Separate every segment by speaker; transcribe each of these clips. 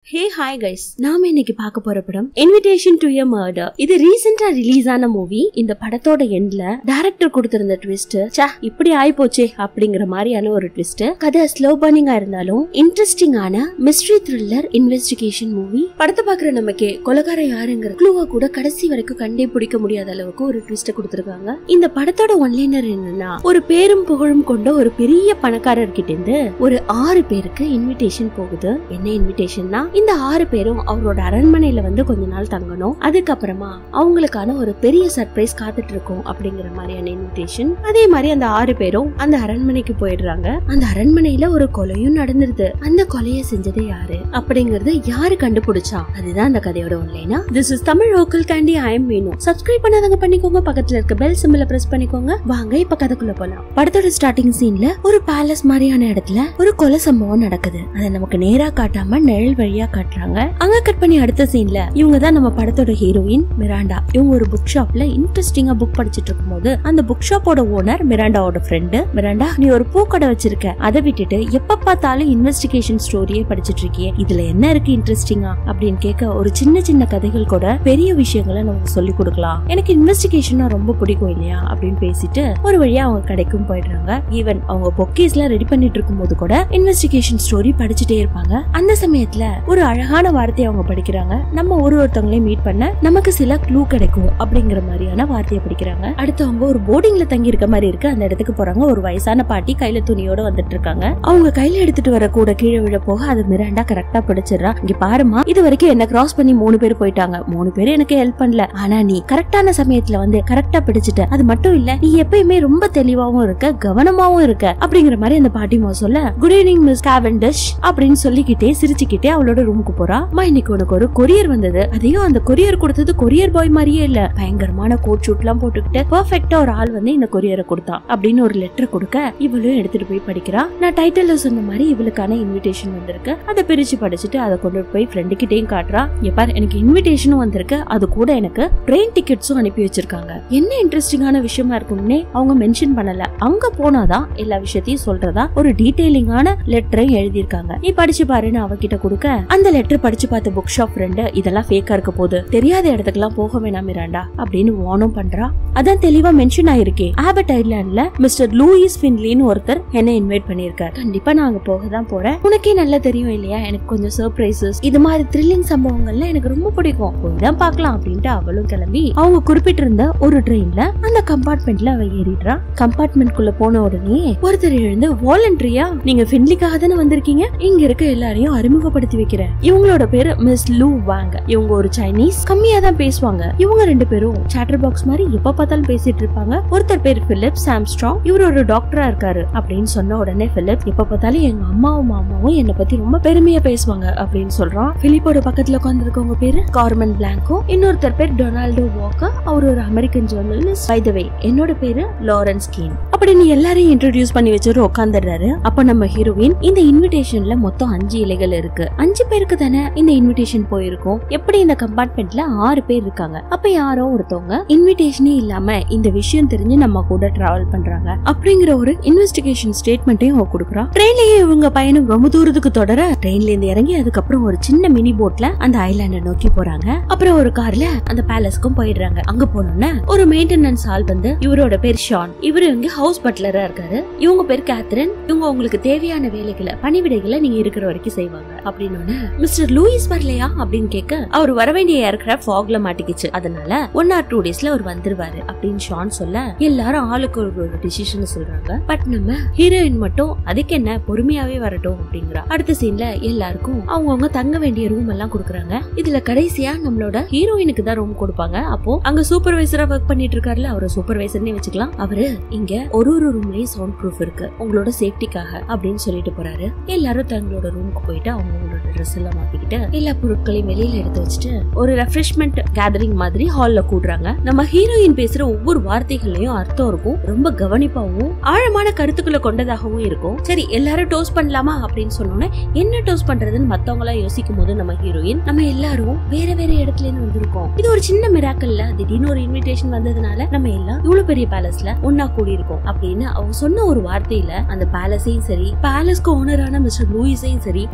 Speaker 1: Hey hi guys, நாம இன்னைக்கு பார்க்க போற படம் Invitation to a Murder. இது ரீசெண்டா ரிலீஸ் ஆன மூவி. இந்த படத்தோட எண்ட்ல டைரக்டர் கொடுத்திருந்த ட்விஸ்ட் இப்படி ஆயி போச்சே அப்படிங்கிற மாதிரியான ஒரு ட்விஸ்ட். கதை ஸ்லோ பர்னிங்கா இருந்தாலும் இன்ட்ரெஸ்டிங்கான மிஸ்ட்ரி த்ரில்லர் இன்வெஸ்டிகேஷன் மூவி. படத்தை பாக்குற நமக்கே கொலைகாரன் யாருங்கிற க்ளூவை கூட கடைசி வரைக்கும் கண்டே பிடிக்க முடியாத அளவுக்கு ஒரு ட்விஸ்ட் கொடுத்திருக்காங்க. இந்த படத்தோட ஒன்லைனர் என்னன்னா, ஒரு பேரும் புகழும் கொண்ட ஒரு பெரிய பணக்காரர்கிட்ட இருந்து ஒரு 6 பேருக்கு இன்விடேஷன் போகுது. என்ன இன்விடேஷன்னா, இந்த 6 பேரும் அவரோட அரண்மனையில வந்து கொஞ்ச நாள் தங்கணும், அதுக்கப்புறமா அவங்களுக்கான ஒரு பெரிய சர்ப்ரைஸ் காத்துட்டு இருக்கும் அப்படிங்கிற மாதிரியான இன்விடேஷன். அதே மாதிரி அந்த 6 பேரும் அந்த அரண்மனைக்கு போயிடுறாங்க. அந்த அரண்மனையில ஒரு கொலையும் நடந்துருது. அந்த கொலையை செஞ்சது யாரு அப்படிங்கறது யாரு கண்டுபிடிச்சா, அதுதான் அந்த கதையோட ஒன்லைனா. This is Tamil local candy. I am Meenu. Subscribe பண்ணாதவங்க பண்ணிக்கோங்க, பக்கத்துல இருக்க பெல் சிம்பலை பிரஸ் பண்ணிக்கோங்க. வாங்க இப்ப கதைக்குள்ள போலாம். படத்தோட ஸ்டார்டிங் சீன்ல ஒரு பேலஸ் மாதிரியான இடத்துல ஒரு கொலை சம்பவம் நடக்குது. அதை நமக்கு நேரா காட்டாம நிழல் வழியா காட்டுறாங்க. அங்க கட் பண்ணி அடுத்த சீன்ல இவங்க தான் நம்ம படத்தோட ஹீரோயின் மிராண்டா. இவங்க ஒரு புக் ஷாப்ல இன்ட்ரெஸ்டிங்கா புக் படிச்சிட்டு இருக்கும்போது அந்த புக் ஷாப்போட ஓனர் மிராண்டாவோட ஃப்ரெண்டு, மிராண்டா நீ ஒரு பூக்கடை வச்சிருக்க, அதை விட்டுட்டு எப்ப பார்த்தாலும் இன்வெஸ்டிகேஷன் ஸ்டோரியே படிச்சிட்டு இருக்கியே, இதுல என்ன இருக்கு இன்ட்ரெஸ்டிங்கா அப்படின்னு கேட்க, ஒரு சின்ன சின்ன கதைகள் கூட பெரிய விஷயங்களை நமக்கு சொல்லி கொடுக்கலாம், எனக்கு இன்வெஸ்டிகேஷன் ரொம்ப பிடிக்கும் இல்லையா அப்படின்னு பேசிட்டு ஒரு வழியா அவங்க கடைக்கும் போயிடுறாங்க. ஈவன் அவங்க பொக்கேஸ்ல ரெடி பண்ணிட்டு இருக்கும் போது கூட இன்வெஸ்டிகேஷன் ஸ்டோரி படிச்சுட்டே இருப்பாங்க. அந்த சமயத்துல ஒரு அழகான வார்த்தையை அவங்க படிக்கிறாங்க. நம்ம ஒருத்தவங்களையும் மீட் பண்ண நமக்கு சில க்ளூ கிடைக்கும் அப்படிங்கிற மாதிரியான வார்த்தையை படிக்கிறாங்க. அடுத்து அவங்க ஒரு போர்டிங்ல தங்கி இருக்க மாதிரி இருக்கு. அந்த இடத்துக்கு போறாங்க. ஒரு வயசான பாட்டி கையில துணியோட வந்துட்டு இருக்காங்க. அவங்க கையில எடுத்துட்டு வர கூட கீழே விழ போக அது மிராண்டா கரெக்டா பிடிச்சிடறா. இங்க பாருமா, இது வரைக்கும் என்ன கிராஸ் பண்ணி 3 பேர் போயிட்டாங்க, 3 பேர் எனக்கு ஹெல்ப் பண்ணல, ஆனா நீ கரெக்டான சமயத்துல வந்து கரெக்டா பிடிச்சிட்ட. அது மட்டும் இல்ல, நீ எப்பயுமே ரொம்ப தெளிவாவும் இருக்க, கவனமாவும் இருக்க அப்படிங்கிற மாதிரி அந்த பாட்டிமா சொல்ல, குட் ஈவினிங் மிஸ் கேவெண்டிஷ் அப்படின்னு சொல்லிக்கிட்டே சிரிச்சுக்கிட்டே அவளோட ரூமுக்கு போறா. இன்னைக்கு உனக்கு ஒரு கொரியர் வந்தது, அதையும் அந்த கொரியர் கொடுத்தது கொரியர் பாய் மாதிரியே இல்ல, பயங்கரமான கோட் ஷூட் எல்லாம் போட்டுக்கிட்டு பெர்ஃபெக்ட்டா ஒரு ஆள் வந்து இந்த கொரியரை கொடுத்தான் அப்படின்னு ஒரு லெட்டர் கொடுக்க, இவளும் எடுத்துட்டு போய் படிக்கிறா. நான் டைட்டில்ல சொன்ன மாதிரி இவளுக்கான இன்விடேஷன் வந்திருக்கு. அதை பிரிச்சு படிச்சுட்டு அதை கொண்டு போய் ஃப்ரெண்டு கிட்டயும் காட்டுறா. பாரு, எனக்கு இன்விடேஷனும் வந்திருக்கு, அது கூட எனக்கு ட்ரெயின் டிக்கெட்ஸும் அனுப்பி வச்சிருக்காங்க. என்ன இன்ட்ரெஸ்டிங்கான விஷயமா இருக்கும்னே அவங்க மென்ஷன் பண்ணல. அங்க போனாதான் எல்லா விஷயத்தையும் சொல்றதா ஒரு டீடைலிங்கான லெட்டரையும் எழுதியிருக்காங்க. நீ படிச்சு பாருன்னு அவகிட்ட கொடுக்க, அந்த லெட்டர் படிச்சு பார்த்த புக் ஷாப் ஃப்ரெண்ட், இதெல்லாம் ஃபேக்கா இருக்க போது, தெரியாத இடத்துக்குலாம் போக வேணாம் மிராண்டா அப்படின்னு வார்னும் பண்றா. அதான் தெளிவா மென்ஷன் ஆயிருக்கே, ஆபட் ஐலாண்ட்ல மிஸ்டர் லூயிஸ் ஃபின்லின்னு ஒருத்தர் என்ன இன்வைட் பண்ணிருக்காரு. கண்டிப்பா நான் அங்க போக தான் போறேன். உனக்கே நல்லா தெரியும் இல்லையா, எனக்கு கொஞ்சம் சர்ப்ரைசஸ், இது மாதிரி த்ரில்லிங் சம்பவங்கள்ல எனக்கு ரொம்ப பிடிக்கும், போய்தான் பார்க்கலாம் அப்படின்ட்டு அவளும் கிளம்பி அவங்க குறிப்பிட்டு இருந்த ஒரு ட்ரெயின்ல அந்த கம்பார்ட்மெண்ட்ல அவ ஏறிடுறா. கம்பார்ட்மெண்ட் குள்ள போன உடனே ஒருத்தர் எழுந்து, வாலண்டரியா நீங்க ஃபின்லிக்காக தானே வந்திருக்கீங்க, இங்க இருக்க எல்லாரையும் அறிமுகப்படுத்தி வைக்கிறேன். இவங்களோட பேரு மிஸ் லூ வாங். இவங்க ஒரு சைனீஸ், கம்மியா தான் பேசுவாங்க. இவங்க 2 பேரும் சாட்டர் பாக்ஸ் மாதிரி எப்ப பார்த்தாலும் பேசிட்டு இருப்பாங்க. ஒருத்தர் பேர் பிலிப் சாம்ஸ்ட்ராங், இவர் ஒரு டாக்டரா இருக்காரு அப்படின்னு சொன்ன உடனே பிலிப், எப்ப பார்த்தாலும் எங்க அம்மாவும் மாமாவும் என்ன பத்தி ரொம்ப பெருமையா பேசுவாங்க அப்படின்னு சொல்றான். பிலிப்போட பக்கத்துல உட்கார்ந்திருக்கவங்க பேரு கார்மன் பிளாங்கோ, இன்னொருத்தர் பேர் டொனால்டோ வாக்கர், அவர் ஒரு American journalist. By the way, என்னோட பேரு லாரன்ஸ் கீன் அப்படின்னு எல்லாரையும் இன்ட்ரோடியூஸ் பண்ணி வச்சுட்டு உட்கார்ந்துடுறாரு. அப்ப நம்ம ஹீரோயின், இந்த இன்விடேஷன்ல மொத்தம் 5 இலைகள் இருக்கு, 5 பேருக்கு தானே இந்த இன்விடேஷன் போயிருக்கும், எப்படி இந்த கம்பார்ட்மெண்ட்ல 6 பேர் இருக்காங்க, அப்ப யாரோ ஒருத்தவங்க இன்விடேஷனே இல்லாம இந்த விஷயம் தெரிஞ்சு நம்ம கூட டிராவல் பண்றாங்க அப்படிங்கிற ஒரு இன்வெஸ்டிகேஷன் ஸ்டேட்மெண்ட்டையும் அவங்க கொடுக்குறா. ட்ரெயின்லயே இவங்க பயணம் ரொம்ப தூரத்துக்கு தொடர, ட்ரெயின்ல இருந்து இறங்கி அதுக்கப்புறம் ஒரு சின்ன மினி போட்ல அந்த ஐலாண்டை நோக்கி போறாங்க. அப்புறம் ஒரு கார்ல அந்த பேலஸ்க்கும் போயிடுறாங்க. அங்க போனோம்னா ஒரு மெயின்டெனன்ஸ் ஆள் வந்து, இவரோட பேர் ஷான், இவரு இங்க ஹவுஸ் பட்லரா இருக்காரு. இவங்க பேர் கேத்ரின், இவங்க உங்களுக்கு தேவையான வேலைகளை பணிவிடைகளை நீங்க இருக்கிற வரைக்கும் செய்வாங்க அப்படின்னு. மிஸ்டர் லூயிஸ் வரலையா அப்படின்னு கேட்க, அவர் வர வேண்டிய ஏர்கிராஃப்ட் ஃபாக்ல மாட்டிக்கிச்சு, அதனால 1 or 2 டேஸ்ல அவர் வந்துருவாரு அப்படின்னு ஷான் சொல்ல, எல்லாரும் ஆளுக்கு ஒரு டிசிஷன் சொல்றாங்க. பட் நம்ம ஹீரோயின் மட்டும் அதுக்கு என்ன, பொறுமையாவே வரட்டும் அப்படிங்கிறா. அடுத்த சீன்ல எல்லாருக்கும் அவங்கவுங்க தங்க வேண்டிய ரூம் எல்லாம் கொடுக்குறாங்க. இதுல கடைசியா நம்மளோட ஹீரோயினுக்கு தான் ரூம் கொடுப்பாங்க. அப்போ அங்க சூப்பர்வைசரா ஒர்க் பண்ணிட்டு இருக்காருல, அவரை சூப்பர்வைசர்னே வச்சுக்கலாம். அவரு, இங்க ஒரு ரூம்லயும் சவுண்ட் ப்ரூஃப் இருக்கு உங்களோட சேஃப்டிக்காக அப்படின்னு சொல்லிட்டு போறாரு. எல்லாரும் தங்களோட ரூமுக்கு போயிட்டு அவங்களோட ட்ரெஸ் எல்லாம் மாத்திக்கிட்டு எல்லா பொருட்களையும் வெளியில எடுத்து வச்சுட்டு ஒரு ரெஃப்ரெஷ்மெண்ட் கேதரிங் மாதிரி ஹால்ல கூடுறாங்க. நம்ம ஹீரோயின் பேசுற ஒவ்வொரு வார்த்தைகள்லயும் அர்த்தம் இருக்கும், ரொம்ப கவனிப்பாவும் ஆழமான கருத்துக்களை கொண்டதாகவும் இருக்கும். சரி, எல்லாரும் டோஸ்ட் பண்ணலாமா அப்படின்னு சொன்னோன்னே, என்ன டோஸ்ட் பண்றதுன்னு மத்தவங்க எல்லாம் யோசிக்கும் போது நம்ம ஹீரோயின், நம்ம எல்லாரும் வேற வேற இடத்துல இருந்து வந்திருக்கோம், இது ஒரு சின்ன மிராக்கல்ல திடீர்னு ஒரு இன்விடேஷன் வந்ததுனால நம்ம எல்லாம் இவ்வளவு பெரிய பேலஸ்ல ஒன்னா கூடி இருக்கோம் அப்படின்னு அவங்க சொன்ன ஒரு வார்த்தையில அந்த பேலஸையும் சரி, பேலஸ்க்கு ஓனரான மிஸ்டர் லூயிஸையும் சரி, இங்க இருக்க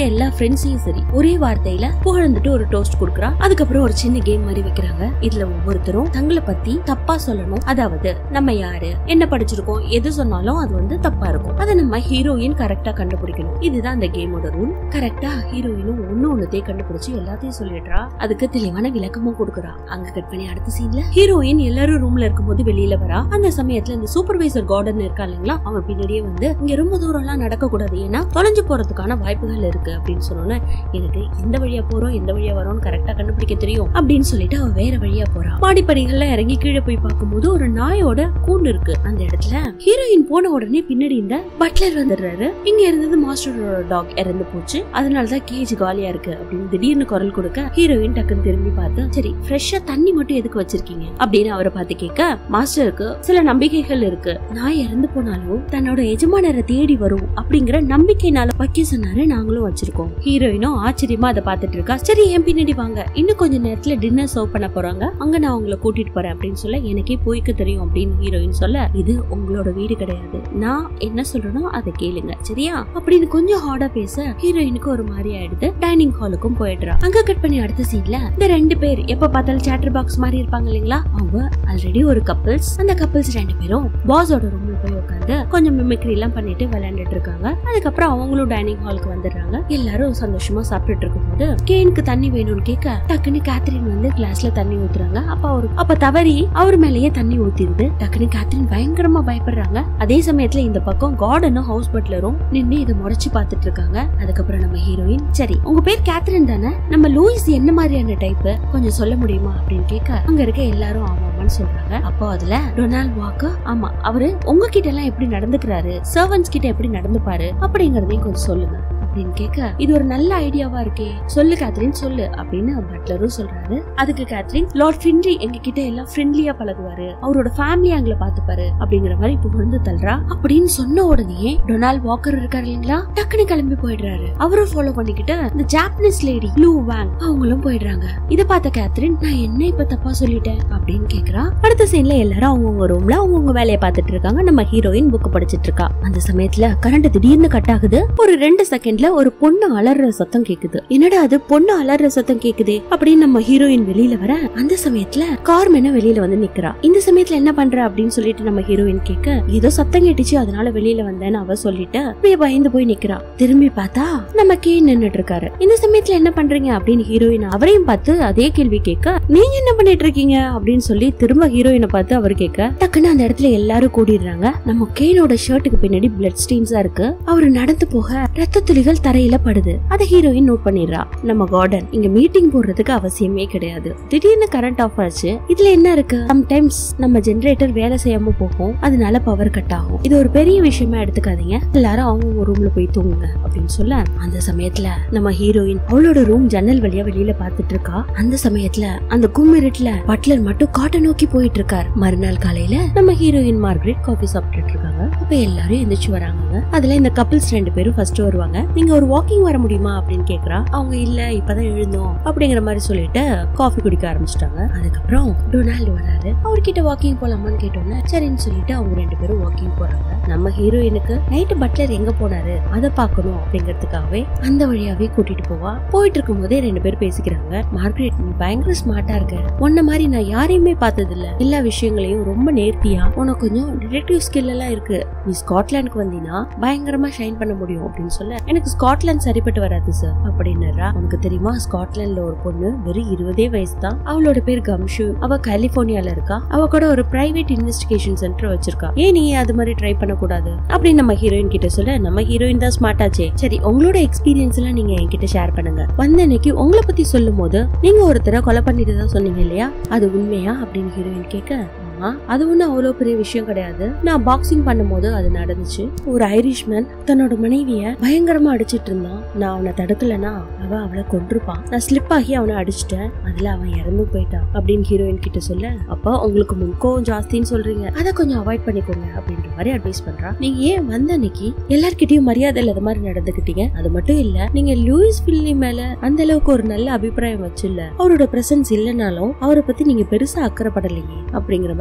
Speaker 1: எல்லா ஃப்ரெண்ட்ஸையும் சரி ஒரே வார்த்தையில புகழ்ந்துட்டு ஒரு டோஸ்ட் கொடுக்கறா. அதுக்கப்புறம் ஒரு சின்ன கேம் மாதிரி வைக்கிறாங்க. இதுல ஒவ்வொருத்தரும் தங்களை பத்தி தப்பா சொல்லணும். அதாவது நம்ம யாரு, என்ன படிச்சிருக்கோம், எது சொன்னாலும் அது வந்து தப்பா இருக்கும். அதை நம்ம ஹீரோயின் கரெக்டா கண்டுபிடிக்கணும். இதுதான் அந்த கேமோட ரூல். கரெக்டா ஹீரோயினும் ஒன்னொன்னதே கண்டுபிடிச்சு எல்லாத்தையும் சொல்லிடுறா. அதுக்கு தெளிவான விளக்கமும் கொடுக்கறா. அங்க கட் பண்ணி அடுத்த சீன்ல ஹீரோயின் எல்லாரும் ரூம்ல இருக்கும்போது வெளியில வரா. அந்த சமயத்துல இந்த சூப்பர்வைசர் கார்டன் இருக்கா இல்லைங்களா, அவன் பின்னாடியே வந்து இங்க ரொம்ப தூரம் எல்லாம் நடக்க கூடாது, ஏன்னா தொலைஞ்சு போறதுக்கான வாய்ப்புகள் இருக்கு அப்படின்னு சொன்னோன்னு எனக்கு எந்த வழியா போறோம் எந்த வழியா வரோம்னு கரெக்டா கண்டுபிடிக்க தெரியும் அப்படின்னு சொல்லிட்டு அவ வேற வழியா போறா. மாடிப்படிகள்ல இறங்கி கீழே போய் பார்க்கும்போது ஒரு நாயோட கூண்டு இருக்கு. அந்த இடத்துல ஹீரோயின் போன உடனே பின்னாடி இந்த பட்லர் வந்துடுறாரு. இங்க இருந்தது மாஸ்டரோட டாக் இறந்து போச்சு, அதனாலதான் கேஜ் காலியா இருக்கு அப்படின்னு திடீர்னு குரல் கொடுக்க ஹீரோயின் டக்குன்னு திரும்பி பார்த்து சரி ஃப்ரெஷ்ஷா தண்ணி மட்டும் எதுக்கு வச்சிருக்கீங்க அப்படின்னு அவரை பார்த்து கேட்க மாஸ்டருக்கு சில நம்பிக்கைகள் இருக்கு. நாய் இறந்து போனாலும் தன்னோட எஜமானரை தேடி வரும் அப்படிங்கிற நம்பிக்கைனால வைக்க சொன்னாரு, நாங்களும் வச்சிருக்கோம். ஹீரோயினும் ஆச்சரியமா அதை பார்த்துட்டு இருக்கா. சரி என் பின்னாடி வாங்க, இன்னும் கொஞ்ச நேரத்துல டின்னர் சர்வ் பண்ண போறாங்க, அங்க நான் உங்களை கூட்டிட்டு போறேன் அப்படின்னு சொல்ல எனக்கே போய்க்க தெரியும் அப்படின்னு ஹீரோயின் சொல்ல இது உங்களோட வீடு கிடையாது, நான் என்ன சொல்றேனோ அதை கேளுங்க சரியா அப்படின்னு கொஞ்சம் ஹார்டா பேச ஹீரோயினுக்கு ஒரு மாதிரி ஆயிடுது. டைனிங் ஹாலுக்கும் போயிடுறா. அங்க கட் பண்ணி அடுத்த சீன்ல இந்த ரெண்டு பேர் எப்ப பார்த்தாலும் சேட்டர் பாக்ஸ் மாதிரி இருப்பாங்க இல்லைங்களா, அவங்க ஆல்ரெடி ஒரு கப்பிள்ஸ். அந்த கப்பிள்ஸ் ரெண்டு பேரும் பாஸோட ரூம்ல போய் உட்காந்து கொஞ்சம் மிமிக்ரி எல்லாம் பண்ணிட்டு விளையாண்டுட்டு இருக்காங்க. அதுக்கப்புறம் அவங்களும் டைனிங் ஹாலுக்கு வந்துடுறாங்க. எல்லாரும் சந்தோஷமா சாப்பிட்டுட்டு இருக்கும்போது கேனுக்கு தண்ணி வேணும்னு கேட்க டக்குன்னு கேத்ரின் வந்து கிளாஸ்ல தண்ணி ஊத்துறாங்க. அப்ப தவறி அவர் மேலேயே தண்ணி ஊத்திருது. டக்குன்னு கேத்ரின் பயங்கரமா பயப்படுறாங்க. அதே சமயத்துல இந்த பக்கம் கார்டனும் ஹவுஸ் பட்லரும் நின்று இதை முறைச்சு பாத்துட்டு இருக்காங்க. அதுக்கப்புறம் நம்ம ஹீரோயின் சரி உங்க பேர் கேத்ரின் தானே, நம்ம லூயிஸ் என்ன மாதிரியான டைப் கொஞ்சம் சொல்ல முடியுமா அப்படின்னு கேட்க அங்க இருக்க எல்லாரும் ஆமாமான்னு சொல்றாங்க. அப்போ அதுல டொனால்ட் வாக்கர் ஆமா அவரு உங்ககிட்ட எல்லாம் எப்படி நடந்துக்கிறாரு, சர்வன்ட்ஸ் கிட்ட எப்படி நடந்துப்பாரு அப்படிங்கறதையும் கொஞ்சம் சொல்லுங்க அப்படின்னு கேட்க இது ஒரு நல்ல ஐடியாவா இருக்கே, சொல்லு கேத்ரின் சொல்லு அப்படின்னு பட்லரும் சொல்றாரு. அதுக்கு கேத்ரின் லார்ட் ஃபின்ரி எங்க கிட்ட எல்லாம் ஃப்ரெண்ட்லியா பழகுவாரு, அவரோட ஃபேமிலி அங்கள பாத்துப்பாரு அப்படிங்கிற மாதிரி புகழ்ந்து தள்ளுறா. அப்படின்னு சொன்ன உடனே டொனால்ட் வாக்கர் இருக்காரு இல்லைங்களா, டக்குனு கிளம்பி போயிடுறாரு. அவரும் ஃபாலோ பண்ணிக்கிட்டு இந்த ஜாப்பனீஸ் லேடி லூ வாங் அவங்களும் போயிடுறாங்க. இத பார்த்த கேத்ரின் நான் என்ன இப்ப தப்பா சொல்லிட்டேன் அப்படின்னு கேக்குறா. அடுத்த சீன்ல எல்லாரும் அவங்கவுங்க ரூம்ல அவங்கவுங்க வேலையை பார்த்துட்டு இருக்காங்க. நம்ம ஹீரோயின் புக் படிச்சிட்டு இருக்கா. அந்த சமயத்துல கரண்ட் திடீர்னு கட் ஆகுது. ஒரு 2 செகண்ட்ல ஒரு பொண்ணு அலற சத்தம் கேக்குது. என்னடா அது பொண்ணு அலற சத்தம் கேக்குதே அப்படின்னு நம்ம ஹீரோயின் வெளியில வர அந்த சமயத்துல கார்மென வெளியில வந்து நிக்கிறா. இந்த சமயத்துல என்ன பண்ற அப்படின்னு சொல்லிட்டு நம்ம ஹீரோயின் கேட்க ஏதோ சத்தம் கேட்டுச்சு அதனால வெளியில வந்தேன்னு அவ சொல்லிட்டு பயந்து போய் நிக்கிறா. திரும்பி பார்த்தா நம்ம கே நின்னுட்டு இருக்காரு. இந்த சமயத்துல என்ன பண்றீங்க அப்படின்னு ஹீரோயின் அவரையும் பார்த்து அதே கேள்வி கேட்க நீங்க என்ன பண்ணிட்டு இருக்கீங்க அப்படின்னு சொல்லி திரும்ப ஹீரோயினை பார்த்து அவர் கேட்க டக்குன்னு அந்த இடத்துல எல்லாரும் கூடிடுறாங்க. நம்ம கேனோட ஷர்ட்டுக்கு பின்னாடி பிளட் ஸ்டெயின்ஸா இருக்கு. அவரு நடந்து போக ரத்த துளிகள் தரையில படுது. அத ஹீரோயின் நோட் பண்ணிடுறா. நம்ம கார்டன் இங்க மீட்டிங் போடுறதுக்கு அவசியமே கிடையாது, திடீர்னு கரண்ட் ஆஃப் ஆச்சு, இதுல என்ன இருக்கு, சம்டைம்ஸ் நம்ம ஜெனரேட்டர் வேலை செய்யாம போகும், அதனால பவர் கட் ஆகும், இது ஒரு பெரிய விஷயமா எடுத்துக்காதீங்க, எல்லாரும் அவங்க ரூம்ல போய் தூங்குங்க அப்படின்னு சொல்ல அந்த சமயத்துல நம்ம ஹீரோயின் அவளோட ரூம் ஜன்னல் வழியா வெளியில பாத்துட்டு இருக்கா. அந்த சமயத்துல அந்த கும்மிருட்டுல பட்லர் மட்டும் காட்டை நோக்கி போயிட்டு இருக்காரு. மறுநாள் காலையில நம்ம ஹீரோயின் மார்கரெட் காஃபி சாப்பிட்டுட்டு இருக்காங்க. அப்ப எல்லாரும் எந்திரிச்சு வராங்க. அதுல இந்த கப்பிள்ஸ் 2 பேரும் ஃபர்ஸ்ட் வருவாங்க. நீங்க ஒரு வாக்கிங் வர முடியுமா அப்படின்னு கேக்குறா. அவங்க இல்ல இப்பதான் எழுந்தோம் அப்படிங்கிற மாதிரி சொல்லிட்டு காஃபி குடிக்க ஆரம்பிச்சிட்டாங்க. அதுக்கப்புறம் டொனால்ட் வராரு. அவர்கிட்ட வாக்கிங் போலாமான்னு கேட்டோன்னே சரின்னு சொல்லிட்டு அவங்க 2 பேரும் வாக்கிங் போறாங்க. நம்ம ஹீரோயினுக்கு நைட்டு பட்லர் எங்க போனாரு அதை பாக்கணும் அப்படிங்கறதுக்காகவே அந்த வழியாவே கூட்டிட்டு போவா. போயிட்டு இருக்கும் போதே 2 பேரும் பேசிக்கிறாங்க. மார்கரெட் நீ பயங்கர ஸ்மார்ட்டா இருக்க, உன்ன மாதிரி நான் யாரையுமே பார்த்தது இல்ல, எல்லா விஷயங்களையும் ரொம்ப நேர்த்தியா, உனக்கு கொஞ்சம் டிடெக்டிவ் ஸ்கில் எல்லாம் இருக்கு, நீ ஸ்காட்லாந்துக்கு வந்தீனா பயங்கரமா ஷைன் பண்ண முடியும் அப்படின்னு சொல்ல எனக்கு ஸ்காட்லாந்து சரிப்பட்டு வராது சார் அப்படின்னுறா. உனக்கு தெரியுமா ஸ்காட்லாந்துல ஒரு பொண்ணு வெறும் 20 வயசு தான், அவளோட பேர் கம்ஷு, அவ கலிபோர்னியால இருக்கா, அவ கூட ஒரு பிரைவேட் இன்வெஸ்டிகேஷன் சென்டர் வச்சிருக்கா, ஏன் நீ அது மாதிரி ட்ரை பண்ண கூடாது அப்படின்னு நம்ம ஹீரோயின் கிட்ட சொல்ல நம்ம ஹீரோயின் தான் ஸ்மார்ட் ஆச்சே, சரி உங்களோட எக்ஸ்பீரியன்ஸ் எல்லாம் நீங்க என்கிட்ட ஷேர் பண்ணுங்க, வந்த அன்னைக்கு உங்களை பத்தி சொல்லும் போது நீங்க ஒருத்தரை கொலை பண்ணிட்டு தான் சொன்னீங்க இல்லையா, அது உண்மையா அப்படின்னு ஹீரோயின் கேட்க அது ஒண்ணு அவ்வளவு பெரிய விஷயம் கிடையாது, நான் பாக்ஸிங் பண்ணும்போது அது நடந்துச்சு, ஒரு ஐரிஷ்மேன் தன்னோட மனைவிய பயங்கரமா அடிச்சிட்டு இருந்தான், நான் அவனை தடுக்கலனா அவளை கொன்றுப்பான், நான் ஸ்லிப் ஆகி அவனை அடிச்சிட்டேன், அதுல அவன் இறந்து போயிட்டான் அப்படின்னு ஹீரோயின் கிட்ட சொல்ல அப்ப உங்களுக்கு முன்கோவம் ஜாஸ்தின்னு சொல்றீங்க, அதை கொஞ்சம் அவாய்ட் பண்ணிக்கோங்க அப்படின்ற மாதிரி அட்வைஸ் பண்றா. நீங்க ஏன் வந்த அன்னைக்கு எல்லார்கிட்டயும் மரியாதை இல்லாத மாதிரி நடந்துக்கிட்டீங்க, அது மட்டும் இல்ல நீங்க லூயிஸ் ஃபில்லி மேல அந்த அளவுக்கு ஒரு நல்ல அபிப்பிராயம் வச்சுல்ல, அவரோட பிரசன்ஸ் இல்லைனாலும் அவரை பத்தி நீங்க பெருசா அக்கறைப்படலையே அப்படிங்கிற மாதிரி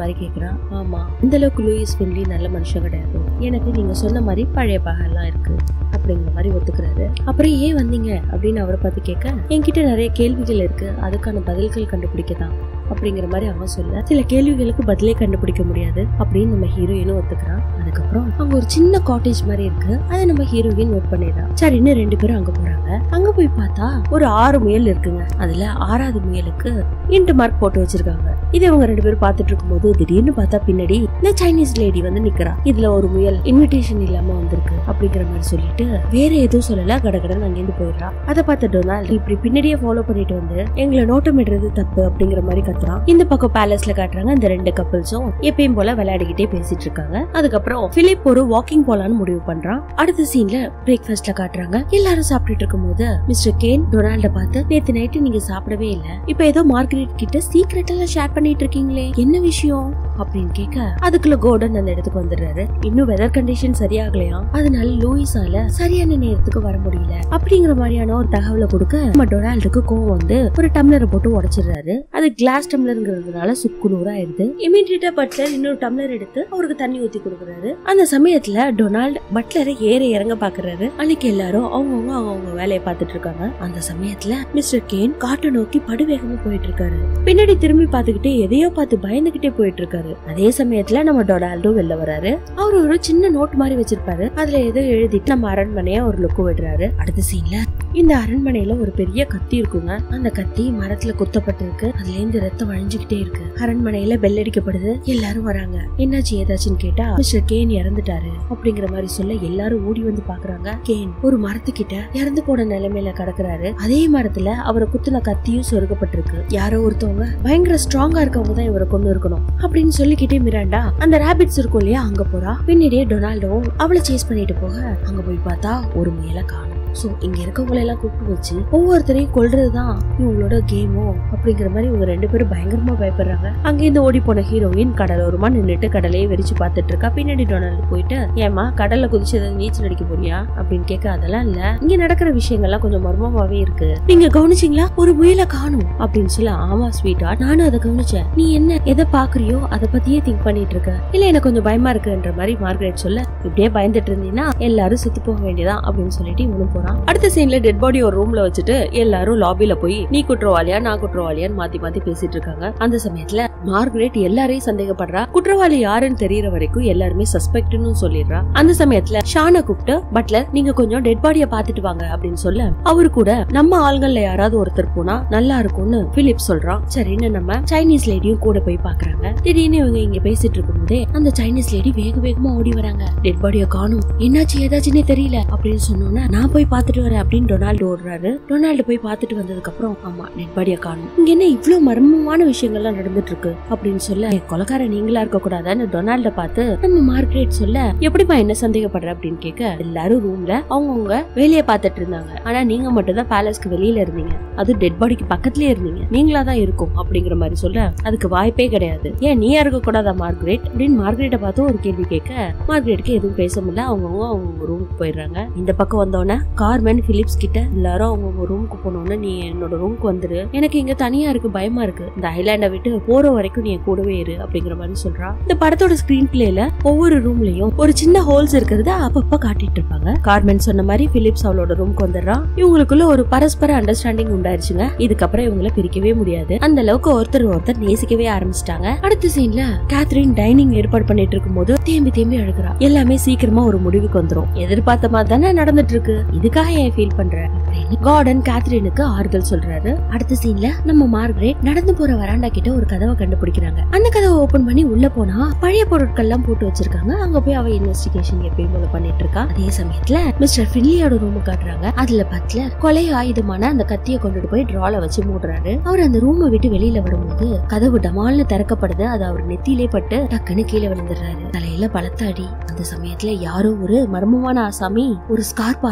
Speaker 1: மாதிரி கேக்குறான். ஆமா, இந்த அளவுக்கு லூயிஸ் ஃபின்லி நல்ல மனுஷன் கிடையாது, எனக்கு நீங்க சொன்ன மாதிரி பழைய பகல்லாம் இருக்கு அப்படிங்கிற மாதிரி ஒத்துக்கிறாரு. அப்புறம் ஏன் வந்தீங்க அப்படின்னு அவரை பார்த்து கேட்க, என்கிட்ட நிறைய கேள்விகள் இருக்கு, அதுக்கான பதில்கள் கண்டுபிடிக்கதான் அப்படிங்கிற மாதிரி அவன் சொல்ல, சில கேள்விகளுக்கு பதிலே கண்டுபிடிக்க முடியாது அப்படின்னு நம்ம ஹீரோயினும் ஒத்துக்கிறான். அதுக்கப்புறம் அங்க ஒரு சின்ன காட்டேஜ் மாதிரி இருக்கு, அதை நம்ம ஹீரோயின் நோட் பண்ணிடுறான். சரி, இன்னும் 2 பேரும் அங்க போறாங்க. அங்க போய் பார்த்தா ஒரு 6 முயல் இருக்குங்க. அதுல 6வது முயலுக்கு இன்ட் மார்க் போட்டு வச்சிருக்காங்க. இதை இவங்க 2 பேரும் பாத்துட்டு இருக்கும் போது திடீர்னு பார்த்தா பின்னாடி இந்த சைனீஸ் லேடி வந்து நிக்கிறா. இதுல ஒரு முயல் இன்விடேஷன் இல்லாம வந்திருக்கு அப்படிங்கிற மாதிரி சொல்லிட்டு வேற எதுவும் சொல்லல, கடகடன் அங்கிருந்து போயிடுறா. அதை பார்த்த டொனால்ட் இப்படி பின்னாடியே ஃபாலோ பண்ணிட்டு வந்து எங்களை நோட்டமிடுறது தப்பு அப்படிங்கிற மாதிரி கத்துறான். இந்த பக்கம் பேலஸ்ல காட்டுறாங்க, இந்த 2 கப்பிள்ஸும் எப்பயும் போல விளையாடிக்கிட்டே பேசிட்டு இருக்காங்க. அதுக்கப்புறம் பிலிப் ஒரு வாக்கிங் போலான்னு முடிவு பண்றான். அடுத்த சீன்ல பிரேக்ஃபாஸ்ட்ல காட்டுறாங்க. எல்லாரும் சாப்பிட்டுட்டு இருக்கும் போது மிஸ்டர் கேன் டொனால்ட பார்த்து, நேத்து நைட்டு நீங்க சாப்பிடவே இல்ல, இப்ப ஏதோ மார்கரெட் கிட்ட சீக்ரெட் எல்லாம் ஷேர் பண்ணிட்டு இருக்கீங்களே, என்ன விஷயம் அப்படின்னு கேட்க, அதுக்குள்ள கோர்டன் அந்த இடத்துக்கு வந்துடுறாரு. இன்னும் வெதர் கண்டிஷன் சரியாகலையா, அதனால லூயிஸால சரியான நேரத்துக்கு வர முடியல அப்படிங்கிற மாதிரியான ஒரு தகவலை கொடுக்க, நம்ம டொனால்டுக்கு கோவம் வந்து ஒரு டம்ளரை போட்டு உடைச்சிடுறாரு. அது கிளாஸ் டம்ளர்ங்கிறதுனால சுக்குநூறு ஆயிருது. இமீடியட்டா பட்லர் இன்னொரு டம்ளர் எடுத்து அவருக்கு தண்ணி ஊத்தி கொடுக்குறாரு. அந்த சமயத்துல டொனால்ட் பட்லரை ஏற இறங்க பாக்குறாரு. அன்னைக்கு எல்லாரும் அவங்க வேலையை பார்த்துட்டு இருக்காங்க. அந்த சமயத்துல மிஸ்டர் கேன் காட்டை நோக்கி படுவேகமா போயிட்டு இருக்காரு. பின்னாடி திரும்பி பாத்துக்கிட்டே எதையோ பார்த்து பயந்துகிட்டே போயிட்டு இருக்காரு. அதே சமயத்துல நம்ம டொனால்டும் வெளில வராரு. அவர் ஒரு சின்ன நோட் மாதிரி வச்சிருப்பாரு, அதுல ஏதோ எழுதிட்டு நம்ம அரண்மனைய ஒரு லுக்கு விடுறாரு. அடுத்த சீன்ல இந்த அரண்மனையில ஒரு பெரிய கத்தி இருக்குங்க. அந்த கத்தி மரத்துல குத்தப்பட்டிருக்கு, அதுல இருந்து ரத்தம் வழிஞ்சுகிட்டே இருக்கு. அரண்மனையில பெல் அடிக்கப்படுது, எல்லாரும் வராங்க. என்னாச்சு ஏதாச்சுன்னு கேட்டா, மிஸ்டர் கேன் இறந்துட்டாரு அப்படிங்கிற மாதிரி சொல்ல எல்லாரும் ஓடி வந்து பாக்குறாங்க. கேன் ஒரு மரத்துக்கிட்ட இறந்து போன நிலைமையில கிடக்குறாரு. அதே மரத்துல அவரை குத்துன கத்தியும் சொருகப்பட்டிருக்கு. யாரோ ஒருத்தவங்க பயங்கர ஸ்ட்ராங்கா இருக்கவங்க தான் இவரை கொண்டு இருக்கணும் அப்படின்னு சொல்லிக்கிட்டே மிராண்டா அந்த ராபிட்ஸ் இருக்கும் இல்லையா, அங்க போறா. பின்னாடியே டொனால்டும் அவளை சேஸ் பண்ணிட்டு போக, அங்க போய் பார்த்தா ஒரு முயலை காணும். சோ இங்க இருக்கவங்களை எல்லாம் கூப்பிட்டு வச்சு ஒவ்வொருத்தரையும் கொல்றதுதான் இவங்களோட கேமோ அப்படிங்கிற மாதிரி இவங்க 2 பேரும் பயங்கரமா பயப்படுறாங்க. அங்க இருந்து ஓடி போன ஹீரோயின் கடலோரமா நின்னுட்டு கடலையே வெறிச்சு பாத்துட்டு இருக்கா. பின்னாடி டொனால்டு போயிட்டு, ஏமா கடல்ல குதிச்சதை நீச்சல் அடிக்க போறியா அப்படின்னு கேட்க, அதெல்லாம் இல்ல, இங்க நடக்கிற விஷயங்கள்லாம் கொஞ்சம் மர்மமாவே இருக்கு, நீங்க கவனிச்சீங்களா, ஒரு முயலை காணும் அப்படின்னு சொல்ல. ஆமா ஸ்வீட் ஹார்ட், நானும் அதை கவனிச்சேன், நீ என்ன எதை பாக்குறியோ அதை பத்தியே திங்க் பண்ணிட்டு இருக்க, இல்ல எனக்கு கொஞ்சம் பயமா இருக்குன்ற மாதிரி மார்கரெட் சொல்ல, இப்படியே பயந்துட்டு இருந்தீங்கன்னா எல்லாரும் செத்து போக வேண்டியதான் அப்படின்னு சொல்லிட்டு இவனும் போறான். அடுத்த சீன்ல டெட் பாடி ஒரு ரூம்ல வச்சுட்டு எல்லாரும் லாபில போய் நீ குற்றவாளியா நான் குற்றவாளியான்னு மாத்தி மாத்தி பேசிட்டு இருக்காங்க. அந்த சமயத்துல மார்கரெட் எல்லாரையும் சந்தேகப்படுறா. குற்றவாளி யாருன்னு தெரியற வரைக்கும் எல்லாருமே சஸ்பெக்ட்னு சொல்லிடுறா. அந்த சமயத்துல ஷானை கூப்பிட்டு, பட்லர் நீங்க கொஞ்சம் டெட் பாடிய பாத்துட்டு வாங்க அப்படின்னு சொல்ல, அவரு கூட நம்ம ஆள்கள்ல யாராவது ஒருத்தர் போனா நல்லா இருக்கும்னு பிலிப் சொல்றான். சரின்னு நம்ம சைனீஸ் லேடியும் கூட போய் பாக்குறாங்க. திடீர்னு இவங்க இங்க பேசிட்டு இருக்கும் போதே அந்த சைனீஸ் லேடி வேக வேகமா ஓடி வராங்க. டெட் பாடிய காணும், என்னாச்சு ஏதாச்சுன்னே தெரியல அப்படின்னு சொன்னோன்னா, நான் போய் பாத்துட்டு வரேன் அப்படின்னு டொனால்டு ஓடுறாரு. டொனால்டு போய் பாத்துட்டு வந்ததுக்கு அப்புறம், ஆமா டெட் பாடிய காணும், இங்க என்ன இவ்வளவு மர்மமான விஷயங்கள்லாம் நடந்துட்டு இருக்கு அப்படின்னு சொல்ல, கொலைக்கார நீங்களா இருக்க கூடாதான்னு டொனால்ட பார்த்து நம்ம மார்கரெட் சொல்ல, எப்படிப்பா என்ன சந்தேகப்படுற அப்படின்னு கேட்க, எல்லாரும் ரூம்ல அவங்கவுங்க வேலையை பார்த்துட்டு இருந்தாங்க, ஆனா நீங்க மட்டும் தான் பேலஸ்க்கு வெளியில இருந்தீங்க, அது டெட் பாடிக்கு பக்கத்துலயே இருந்தீங்க, நீங்களா தான் இருக்கும் அப்படிங்கிற மாதிரி சொல்ல, அதுக்கு வாய்ப்பே கிடையாது, ஏன் நீயா இருக்க கூடாதா மார்கரெட் அப்படின்னு மார்கரெட்டை பார்த்து ஒரு கேள்வி கேட்க, மார்கரெட்டுக்கு எதுவும் பேச முடியல. அவங்க ரூமுக்கு போயிடுறாங்க. இந்த பக்கம் வந்தோடனே கார்மென் பிலிப்ஸ் கிட்ட, எல்லாரும் அவங்க ரூமுக்கு போனோன்னு நீ என்னோட ரூமுக்கு வந்துரு, எனக்கு இங்க தனியா இருக்கு, பயமா இருக்கு, இந்த ஐலாண்ட விட்டு போற வரைக்கும் நீ கூடவே இரு அப்படிங்கிற மாதிரி சொல்றா. இந்த படத்தோட ஸ்கிரீன் பிளேல ஒவ்வொரு ரூம்லயும் ஒரு சின்ன ஹோல்ஸ் இருக்கிறத அப்பப்ப காட்டிட்டு இருப்பாங்க. கார்மென் சொன்ன மாதிரி பிலிப்ஸ் அவளோட ரூமுக்கு வந்துடுறான். இவங்களுக்குள்ள ஒரு பரஸ்பர அண்டர்ஸ்டாண்டிங் உண்டாயிருச்சுங்க. இதுக்கப்புறம் இவங்களை பிரிக்கவே முடியாது, அந்த அளவுக்கு ஒருத்தர் நேசிக்கவே ஆரம்பிச்சிட்டாங்க. அடுத்த சீன்ல கேத்ரின் டைனிங் ஏற்பாடு பண்ணிட்டு இருக்கும் போது தேம்பி அழுகுறா. எல்லாமே சீக்கிரமா ஒரு முடிவுக்கு வந்துரும், எதிர்பார்த்த மாதிரி தானே நடந்துட்டு இருக்கு, இதுக்காக ஏன் ஃபீல் பண்ற அப்படின்னு கார்டன் கேத்ரினுக்கு ஆறுதல் சொல்றாரு. அடுத்த சீன்ல நம்ம மார்கரெட் நடந்து போற வராண்டா கிட்ட ஒரு கதவை கண்டுபிடிக்கிறாங்க. அந்த கதவை ஓபன் பண்ணி உள்ள போனா பழைய பொருட்கள் எல்லாம் போட்டு வச்சிருக்காங்க. அங்க போய் அவ இன்வெஸ்டிகேஷன் எப்பயும் போல பண்ணிட்டு இருக்கா. அதே சமயத்துல மிஸ்டர் ஃபின்லியோட ரூம் காட்டுறாங்க. அதுல பட்லர் கொலை ஆயுதமான அந்த கத்தியை கொண்டுட்டு போய் டிரால வச்சு மூடுறாரு. அவர் அந்த ரூமை விட்டு வெளியில வரும்போது கதவு டமால்னு திறக்கப்படுது. அது அவர் நெத்தியிலே பட்டு டக்குன்னு கீழே விழுந்துடுறாரு. தலையில பலத்த அடி. அந்த சமயத்துல யாரோ ஒரு மர்மமான ஆசாமி ஒரு ஸ்கார்பால அவர்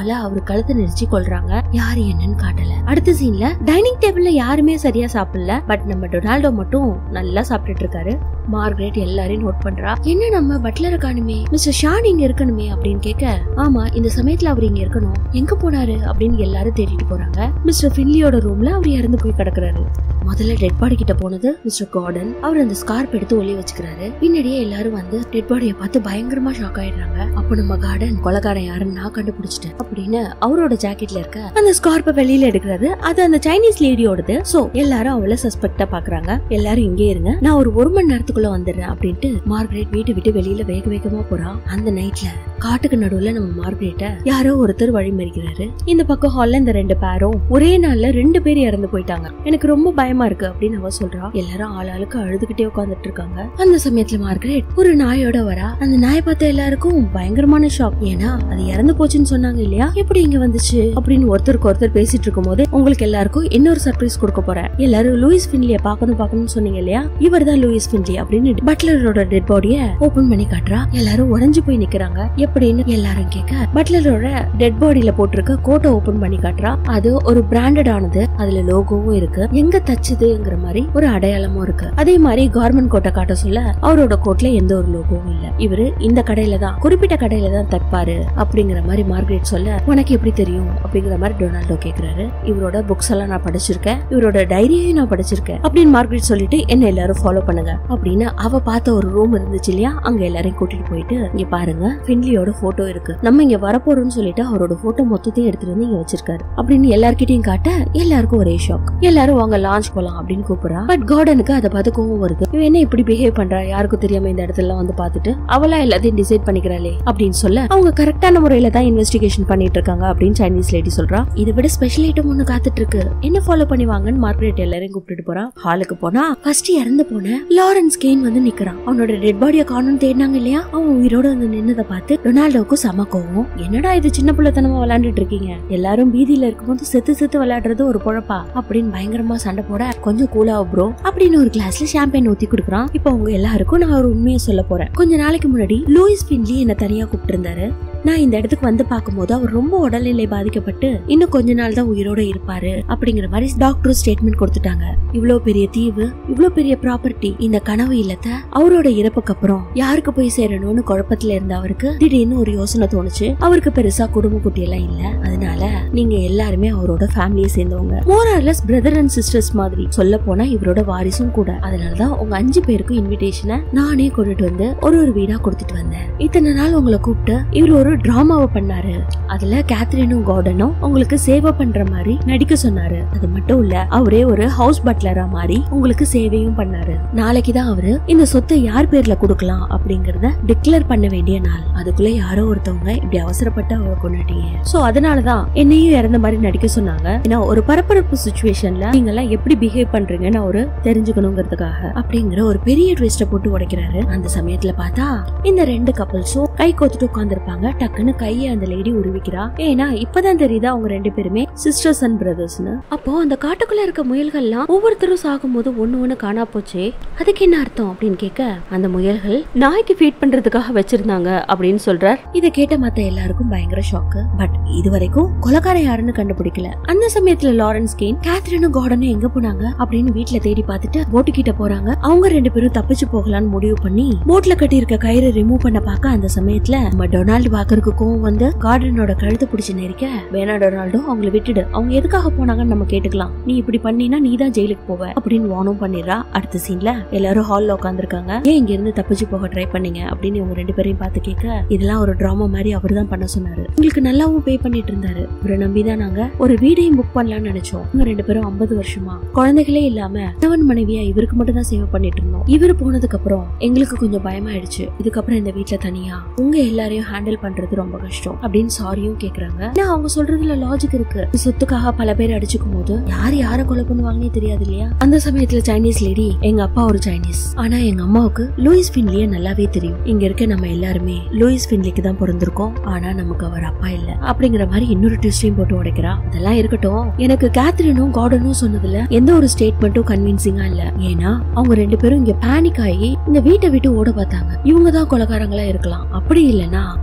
Speaker 1: கழுத்தை நெரிச்சு கொல்றாங்க. யாரு என்னன்னு காட்டல. அடுத்த சீன்ல டைனிங் டேபிள்ல யாருமே சரியா சாப்பிடல. பட் நம்ம டொனால்டோ மட்டும் நல்லா சாப்பிட்டுட்டு இருக்காரு. மார்கரெட் எல்லாரையும் நோட் பண்றா. என்ன நம்ம பட்லரை காணுமே, மிஸ்டர் ஷான் இங்க இருக்கணுமே அப்படின்னு கேட்க, ஆமா இந்த சமயத்துல அவர் இங்க இருக்கணும், எங்க போனாரு அப்படின்னு எல்லாரும் தேடிட்டு போறாங்க. மிஸ்டர் ஃபின்லியோட ரூம்ல அவர் இறந்து போய் கிடக்குறாரு. முதல்ல டெட் பாடி கிட்ட போனது மிஸ்டர் கார்டன். அவர் அந்த ஸ்கார்ப் எடுத்து ஒளிய வச்சுக்கிறாரு. பின்னாடியே எல்லாரும் வந்து டெட் பாடியை பார்த்து பயங்கரமா ஷாக் ஆயிடுறாங்க. அப்ப நம்ம கார்டன் கொலைகாரன் யாருன்னு நான் கண்டுபிடிச்சிட்டேன் அப்படின்னு அவரோட ஜாக்கெட்ல இருக்க அந்த ஸ்கார்ப்பை வெளியில எடுக்கிறாரு. அது அந்த சைனீஸ் லேடியோடது. சோ எல்லாரும் அவளை சஸ்பெக்டா பாக்குறாங்க. எல்லாரும் இங்கே இருங்க, நான் ஒரு 1 மணி நேரத்துக்குள்ள வந்துடுறேன் அப்படின்ட்டு மார்கரெட் வீட்டை விட்டு வெளியில வேக வேகமா போறா. அந்த நைட்ல காட்டுக்கு நடுவுல நம்ம மார்கரெட்ட யாரோ ஒருத்தர் வழிமறிக்கிறாரு. இந்த பக்கம் ஹால்ல இந்த 2 பேரும் ஒரே நாள்ல 2 பேர் இறந்து போயிட்டாங்க. எனக்கு ரொம்ப பயமா இருக்கு அப்படின்னு அவ சொல்றா. எல்லாரும் ஆளாளுக்கு அழுதுகிட்டே உட்கார்ந்துட்டு இருக்காங்க. அந்த சமயத்துல மார்கரெட் ஒரு நாயோட வரா. அந்த நாயை பார்த்த எல்லாருக்கும் பயங்கரமான ஷாக். ஏன்னா அது இறந்து போச்சுன்னு சொன்னாங்க இல்லையா, எப்படி இங்க வந்துச்சு அப்படின்னு ஒருத்தருக்கு ஒருத்தர் பேசிட்டு இருக்கும் போது உங்களுக்கு எல்லாருக்கும் இன்னொரு சர்ப்ரைஸ் கொடுக்க போறேன். எல்லாரும் லூயிஸ் ஃபின்லிய பாக்கணும்னு சொன்னீங்க இல்லையா, இவர் தான் லூயிஸ் ஃபின்லி அப்படின்னு பட்லரோட டெட் பாடிய ஓபன் பண்ணி காட்டுறா. எல்லாரும் உறைஞ்சு போய் நிக்கிறாங்க. எப்படின்னு எல்லாரும் கேட்க பட்லரோட டெட் பாடியில போட்டிருக்க கோட்டை ஓபன் பண்ணி காட்டுறா. அது ஒரு பிராண்டட் ஆனது. அதுல லோகோவும் இருக்கு, எங்க தச்சுதுங்கிற மாதிரி ஒரு அடையாளமும் இருக்கு. அதே மாதிரி கார்மெண்ட் கோட்டை காட்ட சொல்ல அவரோட கோட்ல எந்த ஒரு லோகோவும் இல்ல. இவரு இந்த கடையில தான், குறிப்பிட்ட கடையில தான் தப்பாரு அப்படிங்கிற மாதிரி மார்கரெட் சொல்ல, உனக்கு எப்படி தெரியும் அப்படிங்கிற மாதிரி டொனால்டோ கேக்குறாரு. இவரோட புக்ஸ் எல்லாம் நான் படிச்சிருக்கேன், இவரோட டைரியையும் நான் படிச்சிருக்கேன் அப்படின்னு மார்கரெட் சொல்லிட்டு என்ன எல்லாரும் ஃபாலோ பண்ணுங்க அப்படின்னு அவ பார்த்த ஒரு ரூம் இருந்துச்சு இல்லையா, அங்க எல்லாரையும் கூட்டிட்டு போயிட்டு இங்க பாருங்க ஃபின்லியோட போட்டோ இருக்கு, நம்ம இங்க வரப்போறோம்னு சொல்லிட்டு அவரோட போட்டோ மொத்தத்தையும் எடுத்துட்டு வந்து இங்க வச்சிருக்காரு அப்படின்னு எல்லார்கிட்டையும் காட்ட எல்லாருக்கும் ஒரே ஷாக். எல்லாரும் வாங்க லான்ச் போலாம் அப்படின்னு கூப்பிடுறா. பட் கார்டனுக்கு அதை பார்த்து கோவம் வருது. இவன் என்ன இப்படி பிஹேவ் பண்றா, யாருக்கும் தெரியாம இந்த இடத்துல வந்து பாத்துட்டு அவளா எல்லாத்தையும் டிசைட் பண்ணிக்கிறாளே அப்படின்னு சொல்ல, அவங்க கரெக்டான முறையில தான் இன்வெஸ்டிகேஷன் பண்ணிட்டு இருக்காங்க அப்படின்னு சைனீஸ் லேடி சொல்றா. இதை விட ஸ்பெஷல் ஐட்டம் ஒண்ணு காத்துட்டு இருக்கு, என்ன ஃபாலோ பண்ணி வாங்கன்னு மார்கரெட் எல்லாரையும் கூப்பிட்டு போறா. ஹாலுக்கு போனா ஃபர்ஸ்ட் இறந்து போன லாரன்ஸ் கேன் வந்து நிக்கிறான். அவனோட டெட் பாடியை காணோம்னு தேடினாங்க இல்லையா, அவன் உயிரோட வந்து நின்னதை பார்த்து டொனால்டோக்கு சம கோவம். என்னடா இது சின்ன பிள்ளைத்தனமா விளையாண்டுட்டு இருக்கீங்க, எல்லாரும் பீதியில இருக்கும்போது செத்து செத்து விளையாடுறது ஒரு பொழப்பா அப்படின்னு பயங்கரமா சண்டை போட, கொஞ்சம் கூலா ப்ரோ அப்படின்னு ஒரு கிளாஸ்ல ஷாம்பெயின் ஊத்தி குடுக்குறான். இப்ப உங்க எல்லாருக்கும் நான் ஒரு உண்மையை சொல்ல போறேன். கொஞ்ச நாளைக்கு முன்னாடி லூயிஸ் ஃபின்லி என்ன தனியா கூப்பிட்டு இருந்தாரு. நான் இந்த இடத்துக்கு வந்து பாக்கும்போது அவர் ரொம்ப உடல்நிலை பாதிக்கப்பட்டு இன்னும் கொஞ்ச நாள் தான் உயிரோட இருப்பாரு அப்படிங்கிற மாதிரி டாக்டர் ஸ்டேட்மெண்ட் கொடுத்துட்டாங்க. இவ்வளவு பெரிய தீவு, இவ்வளவு பெரிய ப்ராப்பர்ட்டி, இந்த கனவு இல்லத்தை அவரோட இறப்புக்கு அப்புறம் யாருக்கு போய் சேரணும்னு குழப்பத்துல இருந்த அவருக்கு திடீர்னு ஒரு யோசனை தோணுச்சு. அவருக்கு பெருசா குடும்ப குட்டி எல்லாம் இல்ல, அதனால நீங்க எல்லாருமே அவரோட ஃபேமிலியை சேர்ந்தவங்க, more or less brother and sisters மாதிரி. சொல்ல போனா இவரோட வாரிசும் கூட. அதனாலதான் உங்க 5 பேருக்கும் இன்விடேஷனை நானே கொண்டுட்டு வந்து ஒரு வீடா கொடுத்துட்டு வந்தேன். இத்தனை நாள் உங்களை கூப்பிட்டு இவர் ஒரு டிராமாவை பண்ணாரு. அதுல கேத்ரினும் கார்டனும் உங்களுக்கு சேவை பண்ற மாதிரி நடிக்க சொன்னாரு. அது மட்டும் இல்ல, அவரே ஒரு ஹவுஸ் பட்லரா மாதிரி உங்களுக்கு சேவையும் பண்ணாரு. நாளைக்குதான் அவரு இந்த சொத்தை யார் பேர்ல கொடுக்கலாம் அப்படிங்கறத டிக்ளேர் பண்ண வேண்டிய நாள். அதுக்குள்ள யாரோ ஒருத்தவங்க இப்படி அவசரப்பட்டு அவரை கொண்டாட்டீங்க. சோ அதனாலதான் என்னையும் இறந்த மாதிரி நடிக்க சொன்னாங்க. ஏன்னா ஒரு பரபரப்பு சிச்சுவேஷன்ல நீங்க எல்லாம் எப்படி பிஹேவ் பண்றீங்கன்னு அவரு தெரிஞ்சுக்கணுங்கிறதுக்காக அப்படிங்கிற ஒரு பெரிய ட்விஸ்ட போட்டு உடைக்கிறாரு. அந்த சமயத்துல பார்த்தா இந்த 2 கப்பல்ஸும் கை கோத்துட்டு உட்கார்ந்துருப்பாங்க. டக்குன்னு கையை அந்த லேடி உருவிக்கிறா. ஏன்னா இப்பதான் தெரியுது அவங்க 2 பேருமே சிஸ்டர்ஸ் அண்ட் பிரதர்ஸ்னு. அப்போ அந்த காட்டுக்குள்ள இருக்க முயல்கள்லாம் ஒவ்வொருத்தரும் சாகும்போது ஒண்ணு காணா போச்சு, அதுக்கு என்ன அர்த்தம் அப்படின்னு கேட்க, அந்த முயல்கள் நாய்க்கு ஃபீட் பண்றதுக்காக வச்சிருந்தாங்க அப்படின்னு சொல்றார். இதை கேட்ட மத்த எல்லாருக்கும் பயங்கர ஷாக்கு. பட் இது வரைக்கும் கொலைக்காரன் யாருன்னு கண்டுபிடிக்கல. அந்த சமயத்துல லாரன்ஸ் கேன் கேத்ரினும் கார்டனும் எங்க போனாங்க அப்படின்னு வீட்டுல தேடி பார்த்துட்டு போட்டு கிட்ட போறாங்க. அவங்க 2 பேரும் தப்பிச்சு போகலான்னு முடிவு பண்ணி போட்ல கட்டி இருக்க கயிறை ரிமூவ் பண்ண பாக்க, அந்த சமயத்துல நம்ம டொனால்டு பாக்குறதுக்கு கோவம் வந்து கார்டனோட கழுத்தை பிடிச்சு நெரிக்க, வேணா டொனால்டோ அவங்களை விட்டுடு, அவங்க எதுக்காக போனாங்கன்னு நம்ம கேட்டுக்கலாம், நீ இப்படி பண்ணினா நீ தான் ஜெயிலுக்கு போவ அப்படின்னு வார்னும் பண்ணிடுறா. அடுத்த சீன்ல எல்லாரும் ஹால்ல உட்காந்துருக்காங்க. ஏன் இங்க இருந்து தப்பிச்சு போக ட்ரை பண்ணீங்க அப்படின்னு இவங்க 2 பேரையும் பார்த்து கேட்க, இதெல்லாம் ஒரு டிராமா மாதிரி அவர் தான் பண்ண சொன்னாரு, உங்களுக்கு நல்லாவும் பே பண்ணிட்டு இருந்தாரு, இவரை நம்பிதான் நாங்க ஒரு வீடையும் புக் பண்ணலாம்னு நினைச்சோம். இவங்க 2 பேரும் 50 வருஷமா குழந்தைகளே இல்லாம கணவன் மனைவியா இவருக்கு மட்டும் தான் சேவை பண்ணிட்டு இருந்தோம். இவரு போனதுக்கு அப்புறம் எங்களுக்கு கொஞ்சம் பயமாயிடுச்சு. இதுக்கப்புறம் இந்த வீட்டுல தனியா உங்க எல்லாரையும் ஹேண்டில் பண்றது ரொம்ப கஷ்டம் அப்படின்னு சாரியும் கேக்குறாங்க. அவங்க சொல்றதுல லாஜிக் இருக்கு. சொத்துக்காக பல பேர் அடிச்சுக்கும் போது யார கொலை பண்ணுவாங்கன்னே தெரியாது இல்லையா. அந்த சமயத்துல சைனீஸ் லேடி, எங்க அப்பா ஒரு சைனீஸ், ஆனா எங்க அம்மாவுக்கு லூயிஸ் ஃபின்லிய நல்லாவே தெரியும். இங்க இருக்க நம்ம எல்லாருமே லூயிஸ் ஃபின்லிக்கு தான் பிறந்திருக்கோம், ஆனா நமக்கு அவர் அப்பா இல்ல அப்படிங்கிற மாதிரி இன்னொரு ட்விஸ்டையும் போட்டு உடைக்கிறா. அதெல்லாம் இருக்கட்டும், எனக்கு கேத்ரினும் கார்டனும் சொன்னதுல எந்த ஒரு ஸ்டேட்மெண்ட்டும் கன்வின்சிங்கா இல்ல. ஏன்னா அவங்க 2 பேரும் இங்க பேனிக் ஆகி இந்த வீட்டை விட்டு ஓட பார்த்தாங்க. இவங்க தான் கொலைகாரங்களா இருக்கலாம். அப்படி இல்லைன்னா அவரோட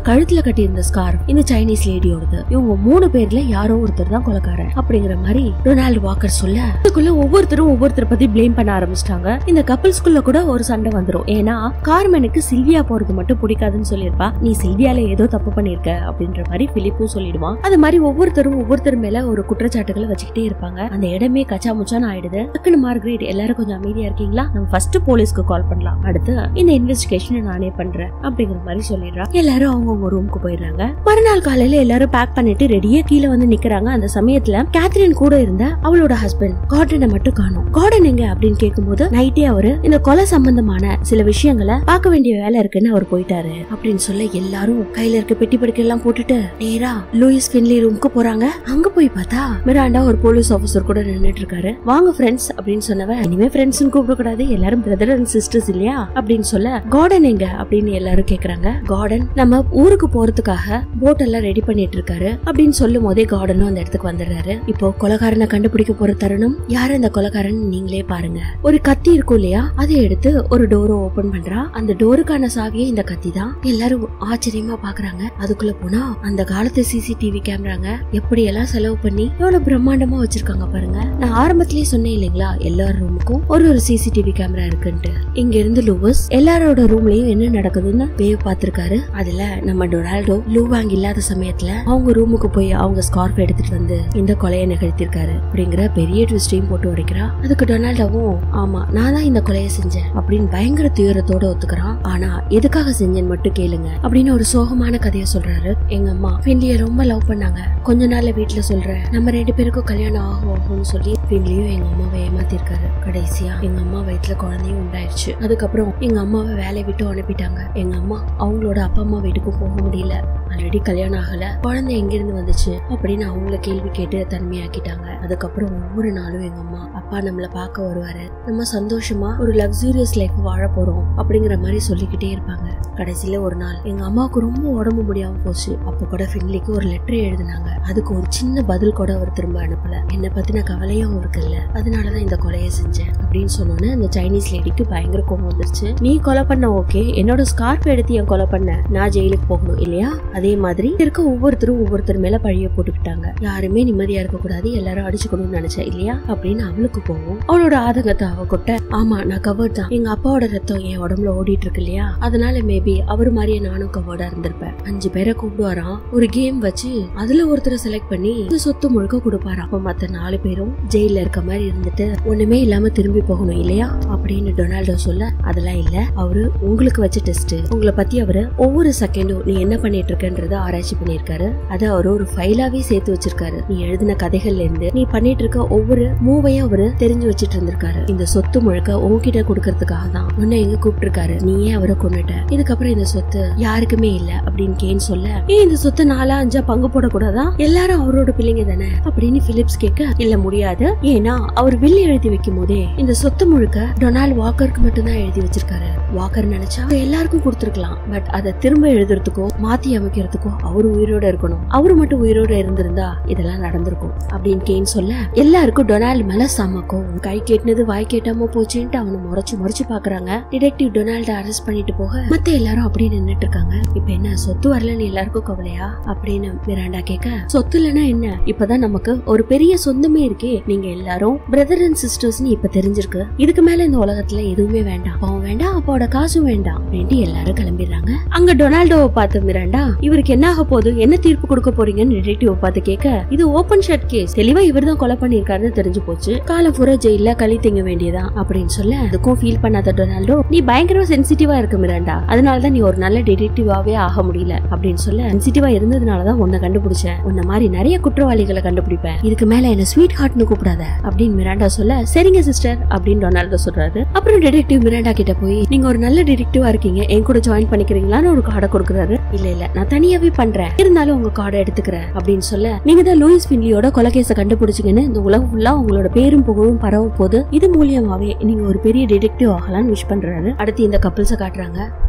Speaker 1: கழுத்துல கட்டி இருந்த ஸ்கார்ஃப் இந்த சைனீஸ் லேடியோடது. இவங்க 3 பேர்ல யாரோ ஒருத்தர் தான் கொலைக்காரன் அப்படிங்கிற மாதிரி டொனால்ட் வாக்கர் சொல்ல, இதுக்குள்ள ஒவ்வொருத்தரும் ஒவ்வொருத்தர் பத்தி பிளேம் பண்ண ஆரம்பிச்சிட்டாங்க. இந்த கப்பல்ஸ்குள்ள கூட ஒரு சண்டை வந்துரும். ஏன்னா கார்மெனுக்கு சில்வியா போறது மட்டும் பிடிக்காதுன்னு சொல்லிருப்பா. நீ சில்வியால ஏதோ தப்பு பண்ணிருக்க அப்படின்ற மாதிரி பிலிப்பும் சொல்லிடுவான். அது மாதிரி ஒவ்வொருத்தர் மேல ஒரு குற்றச்சாட்டுகளை வச்சுக்கிட்டே இருப்பாங்க. அந்த இடமே கச்சா முச்சான்னு ஆயிடுது. டக்குனு மார்கரெட் எல்லாரும் கொஞ்சம் அமைதியா இருக்கீங்களா, நம்ம ஃபர்ஸ்ட் போலீஸ்க்கு கால் பண்ணலாம், அடுத்து இந்த இன்வெஸ்டிகேஷன் நானே பண்றேன் அப்படிங்கிற மாதிரி சொல்லிடுறா. எல்லாரும் அவங்க ரூமுக்கு போயிடுறாங்க. மறுநாள் காலையில எல்லாரும் பேக் பண்ணிட்டு ரெடியா கீழே வந்து நிக்கிறாங்க. அந்த சமயத்துல கேத்ரின் கூட இருந்த அவளோட ஹஸ்பண்ட் கார்டனை மட்டும் காணோம். கார்டன் எங்க அப்படின்னு கேட்கும்போது நைட்டே அவரு இந்த கொலை சம்பந்தமான சில விஷயங்களை பார்க்க வேண்டிய வேலை இருக்குன்னு அவர் போயிட்டாரு அப்படின்னு சொல்ல, எல்லாரும் கையில இருக்க பெட்டி படுக்கை எல்லாம் போட்டுட்டு நேரா லூயிஸ் ஃபின்லி ரூமுக்கு போறாங்க. அங்க போய் பார்த்தா மிராண்டா ஒரு போலீஸ் ஆபீசர் கூட நின்னுட்டு இருக்காரு. வாங்க ஃப்ரெண்ட்ஸ் அப்படின்னு சொன்னவ, இனிமே ஃப்ரெண்ட்ஸ் கூப்பிட கூடாது, எல்லாரும் பிரதர் அண்ட் சிஸ்டர்ஸ் இல்லையா அப்படின்னு சொல்ல, கார்டன் எங்க அப்படின்னு எல்லாரும் கேக்குறாங்க. கார்டன் நம்ம ஊருக்கு போறதுக்காக போட் எல்லாம் ரெடி பண்ணிட்டு இருக்காரு அப்படின்னு சொல்லும் போதே கார்டனும் அந்த இடத்துக்கு வந்துடுறாரு. இப்போ கொலைகாரனை கண்டுபிடிக்க போற தருணம். யாரு அந்த கொலைகாரன் நீங்களே பாருங்க. ஒரு கத்தி இருக்கும் இல்லையா, அதை எடுத்து ஒரு டோரை ஓபன் பண்றா. அந்த டோருக்கான சாவியே இந்த கத்தி தான். எல்லாரும் ஆச்சரியமா பாக்குறாங்க. அதுக்குள்ள போனா அந்த காலத்து சிசிடிவி கேமராங்க எப்படி எல்லாம் செலவு பண்ணி எவ்வளவு பிரம்மாண்டமா வச்சிருக்காங்க பாருங்க. நான் ஆரம்பத்திலேயே சொன்னேன் இல்லைங்களா, எல்லார் ரூமுக்கும் ஒரு சிசிடிவி கேமரா இருக்குன்ட்டு. இங்க இருந்து லூவஸ் எல்லாரோட ரூம்லயும் என்ன நடக்குதுன்னு வேவ் பாத்துருக்காரு. அதுல நம்ம டொனால்டோ லூவாங் இல்லாத சமயத்துல அவங்க ரூமுக்கு போய் அவங்க ஸ்கார்ஃப் எடுத்துட்டு வந்து இந்த கொலையை நிகழ்த்திருக்காரு அப்படிங்கிற பெரிய ட்விஸ்டையும் போட்டு உடைக்கிறா. அதுக்கு டொனால்டோவும் ஆமா நான் தான் இந்த கொலையை செஞ்சேன் அப்படின்னு பயங்கர துயரத்தோட ஒத்துக்கிறான். ஆனா எதுக்காக செஞ்சேன்னு மட்டும் கேளுங்க அப்படின்னு ஒரு சோகமான கதையை சொல்றாரு. எங்க அம்மா ஃபின்லிய ரொம்ப லவ் பண்ணாங்க. கொஞ்ச நாள்ல வீட்டுல சொல்றேன் நம்ம 2 பேருக்கும் கல்யாணம் ஆகும்னு சொல்லி ஃபின்லியும் எங்க அம்மாவை ஏமாத்திருக்காரு. கடைசியா எங்க அம்மா வயிற்றுல குழந்தையும் உண்டாயிருச்சு. அதுக்கப்புறம் எங்க அம்மாவை வேலையை விட்டு அனுப்பிட்டாங்க. எங்க அம்மா அவங்களோட அப்பா அம்மா வீட்டுக்கும் போக முடியல. ஆல்ரெடி கல்யாணம் ஆகல, குழந்தை எங்க இருந்து வந்துச்சு அப்படின்னு அவங்கள கேள்வி கேட்டு தனிமையாக்கிட்டாங்க. அதுக்கப்புறம் ஒவ்வொரு நாளும் எங்க அம்மா அப்பா நம்மள பார்க்க வருவாரு, நம்ம சந்தோஷமா ஒரு லக்ஸூரியஸ் லைஃப் வாழ போறோம் அப்படிங்கிற மாதிரி சொல்லிக்கிட்டே இருப்பாங்க. கடைசியில ஒரு நாள் எங்க அம்மாவுக்கு ரொம்ப உடம்பு முடியாம போச்சு. அப்ப கூட ஃபின்லிக்கு ஒரு லெட்டர் எழுதினாங்க. அதுக்கு ஒரு சின்ன பதில் கூட அவர் திரும்ப அனுப்பல. என்ன பத்தின கவலையும் அவருக்கு இல்ல, அதனாலதான் இந்த கொலையை செஞ்சேன் அப்படின்னு சொன்னோன்னு அந்த சைனீஸ் லேடிக்கு பயங்கர கோபம் வந்துருச்சு. நீ கொலை பண்ண ஓகே, என்னோட ஸ்கார்ஃப் எடுத்து என் கொலை பண்ண, நான் ஜெயிலுக்கு போகணும் இல்லையா? அதே மாதிரி இருக்க ஒவ்வொருத்தர் மேல பழிய போட்டுக்கிட்டாங்க. யாருமே நிம்மதியா இருக்க கூடாது, எல்லாரும் அடிச்சுக்கணும்னு நினைச்சேன் இல்லையா அப்படின்னு அவளுக்கு போகும். அவளோட ஆதங்கத்தை அவ கொட்ட, ஆமா நான் கவர்ட் தான், எங்க அப்பாவோட ரத்தம் என் உடம்புல ஓடிட்டு இருக்கு இல்லையா, அதனால மேபி அவர் மாதிரியே நானும் கவர்டா இருந்திருப்பேன். 5 பேரை கூப்பிடுவாராம், ஒரு கேம் வச்சு அதுல ஒருத்தரை செலக்ட் பண்ணி சொத்து முழுக்க கொடுப்பாராம். அப்ப மத்த 4 பேரும் ஜெயில இருக்க மாதிரி இருந்துட்டு ஒண்ணுமே இல்லாம திரும்பி போகணும் இல்லையா அப்படின்னு டொனால்டோ சொல்ல, அதெல்லாம் இல்ல, அவரு உங்களுக்கு வச்ச டெஸ்ட், உங்களை பத்தி அவரு ஒவ்வொரு செகண்டும் நீ என்ன பண்ணிட்டு இருக்கன்றத ஆராய்ச்சி பண்ணிருக்காரு. அத அவரு ஒரு ஃபைலாவே சேர்த்து வச்சிருக்காரு. நீ எழுதின கதைகள்ல இருந்து நீ பண்ணிட்டு இருக்க ஒவ்வொரு மூவையும் அவரு தெரிஞ்சு வச்சிட்டு இருந்திருக்காரு. இந்த சொத்து முழுக்க உன்கிட்ட கொடுக்கறதுக்காக தான் உன்னை எங்க கூப்பிட்டு இருக்காரு. நீயே அவரை கொண்டுட்ட, இதுக்கப்புறம் இந்த சொத்து யாருக்குமே இல்ல அப்படின்னு கேன் சொல்ல, ஏன் இந்த சொத்தை 4-5 பங்கு போடக்கூடாதா, எல்லாரும் அவரோட பிள்ளைங்க தானே அப்படின்னு பிலிப்ஸ் கேட்க, இல்ல முடியாது, ஏன்னா அவர் வில் எழுதி வைக்கும் போதே இந்த சொத்து முழுக்க டொனால்ட் வாக்கருக்கு மட்டும் தான் எழுதி வச்சிருக்காரு. வாக்கர் நினைச்சா எல்லாருக்கும் கொடுத்திருக்கலாம், பட் அதை திரும்ப எழுதுறதுக்கோ மாத்தி அமைக்கிறதுக்கோ அவரு உயிரோட இருக்கணும். அவரு மட்டும் உயிரோட இருந்திருந்தா இதெல்லாம் நடந்திருக்கும் அப்படின்னு கேன் சொல்ல, எல்லாருக்கும் டொனால்ட் மேல சமக்கும். கை கேட்டினது வாய் கேட்டாம போச்சுன்ட்டு அவனை முறைச்சு பாக்குறாங்க. டிடெக்டிவ் டொனால்ட அரெஸ்ட் பண்ணிட்டு போக மத்த எல்லாரும் அப்படியே நின்னுட்டு இருக்காங்க. இப்ப என்ன சொத்து வரலன்னு எல்லாருக்கும் கவலையா அப்படின்னு மிராண்டா கேட்க, சொத்து இல்லைன்னா என்ன, இப்பதான் நமக்கு ஒரு பெரிய சொந்தமே இருக்கே, நீங்க எல்லாரும் பிரதர் அண்ட் சிஸ்டர்ஸ்னு இப்ப தெரிஞ்சிருக்கு, இதுக்கு மேல இந்த உலகத்துல எதுவுமே வேண்டாம், பாவம் வேண்டாம், அப்பாவோட காசும் வேண்டாம் அப்படின்ட்டு எல்லாரும் கிளம்பிடுறாங்க. அங்க டொனால்டோவை பார்த்து மிராண்டா, இவருக்கு என்ன ஆக போகுது, என்ன தீர்ப்பு கொடுக்க போறீங்கன்னு டிடெக்டிவ் பார்த்து கேட்க, இது ஓபன் ஷட் கேஸ், தெளிவா இவர் தான் கொலை பண்ணிருக்காருன்னு தெரிஞ்சு போச்சு, காலம் பூரா ஜெயில களி திங்க வேண்டியதான் அப்படின்னு சொல்ல, அதுக்கும் ஃபீல் பண்ணாத டொனால்டோ, நீ பயங்கரமா சென்சிட்டிவா இருக்கு மிராண்டா, அதனாலதான் நீ ஒரு நல்ல டிடெக்டிவாவே ஆக முடியல அப்படின்னு சொல்ல, சென்சிட்டிவா இருந்ததுனாலதான் உன்னை கண்டுபிடிச்சேன், உன்ன மாதிரி நிறைய குற்றவாளிகளை கண்டுபிடிப்பேன், இதுக்கு மேல என்ன ஸ்வீட் ஹார்ட்னு கூப்பிடாத அப்படின்னு மிராண்டா சொல்ல, சரிங்க சிஸ்டர் அப்படின்னு டொனால்டோ சொல்றாரு. அப்புறம் டிடெக்டிவ் மிராண்டா கிட்ட போய், நீங்க ஒரு நல்ல டிடெக்டிவா இருக்கீங்க, என் கூட ஜாயின் பண்ணிக்கிறீங்களான்னு ஒரு கார்டை கொடுக்குறாரு. இல்ல நான் தனியாவே பண்றேன், இருந்தாலும் உங்க கார்டை எடுத்துக்கிறேன் அப்படின்னு சொல்ல, நீங்க தான் லூயிஸ் ஃபின்லியோட கொலைகேஸை கண்டுபிடிச்சிங்கன்னு இந்த உலகம் ஃபுல்லா உங்களோட பேரும் புகழும் பரவ போது, இது மூலியமாவே நீங்க ஒரு பெரிய டிடெக்டிவ் ஆகலாம்னு விஷ் பண்றாரு. அடுத்து இந்த கப்பிள்ஸை காட்டுறாங்க.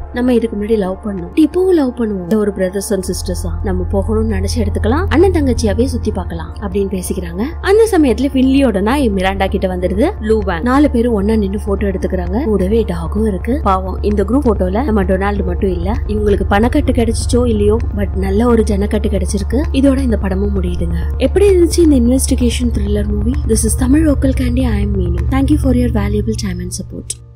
Speaker 1: நம்ம இதுக்கு முன்னாடி லவ் பண்ணோம், இப்பவும் லவ் பண்ணுவோம், ஒரு பிரதர்ஸ் அண்ட் சிஸ்டர்ஸா நம்ம போகணும்னு நினைச்சு எடுத்துக்கலாம், அண்ணன் தங்கச்சியாவே சுத்தி பார்க்கலாம் அப்படின்னு பேசிக்கிறாங்க. அந்த சமயத்துல ஃபின்லியோட நாய் மிராண்டா கிட்ட வந்துடுது. லூவான் 4 பேரும் ஒன்னா நின்னு போட்டோ எடுத்துக்கிறாங்க. கூடவே டாகும் இருக்கு. பாவம் இந்த குரூப் போட்டோல நம்ம டொனால்டு மட்டும் இல்ல. இவங்களுக்கு பணக்கட்டு கிடைச்சிச்சோ இல்லையோ, பட் நல்ல ஒரு ஜனக்கட்டு கிடைச்சிருக்கு. இதோட இந்த படமும் முடியுதுங்க. எப்படி இருந்துச்சு இந்த investigation thriller movie? This is Tamil Local Candy. I am Meenu. Thank you for your valuable time and support.